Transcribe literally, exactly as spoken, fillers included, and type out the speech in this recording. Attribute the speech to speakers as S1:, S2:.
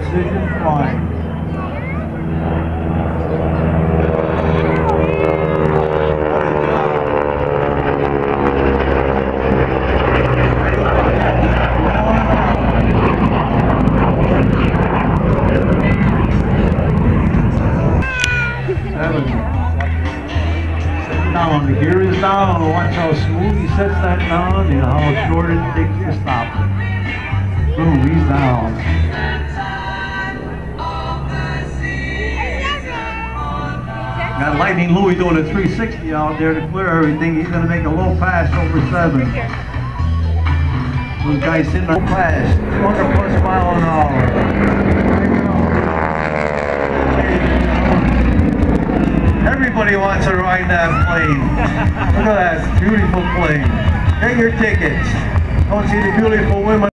S1: precision flying. Seven. Sitting down. The gear is down. Watch how smooth he sets that down and how short it takes to stop it. Boom, he's down. Got Lightning Louie doing a three sixty out there to clear everything. He's going to make a low pass over seven. Those guys sitting on pass, two hundred plus mile an hour. Everybody wants to ride that plane. Look at that beautiful plane. Get your tickets. Don't see the beautiful women.